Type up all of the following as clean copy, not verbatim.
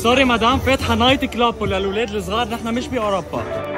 سوري مدام، فاتحة نايت كلاب للأولاد الصغار، نحن مش بأوروبا.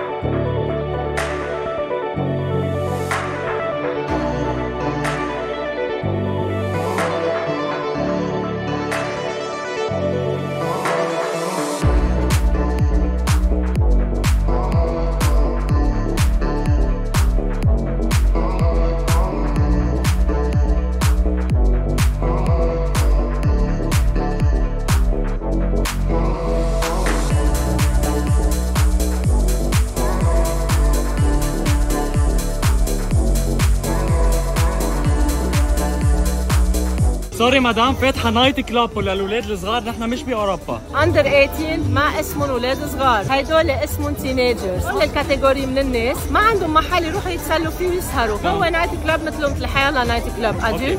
سوري مدام، فاتحة نايت كلاب للأولاد الصغار، نحن مش بأوروبا. اندر 18 ما اسمهم اولاد صغار، هدول اسمهم تينيجرز. كل الكاتيجوري من الناس ما عندهم محل يروحوا يتسلوا فيه ويسهروا، هو نايت كلاب مثلهم مثل حيالله نايت كلاب ادلت.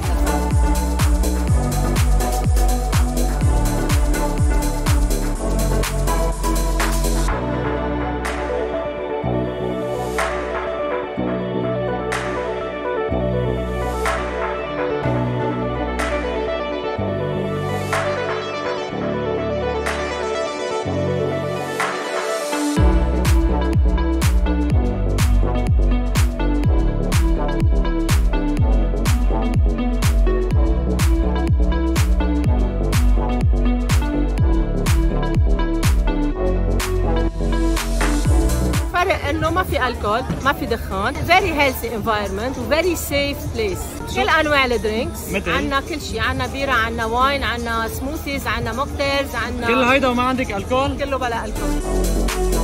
انه ما في الكول، ما في دخان، فيري هيلثي انفايرمنت وفيري سيف بليس. كل انواع الدرينكس عندنا، كل شيء عندنا، بيرة عندنا، واين عندنا، سموثيز عندنا، موكتيلز عندنا، كل هيدا وما عندك الكول؟ كله بلا الكول.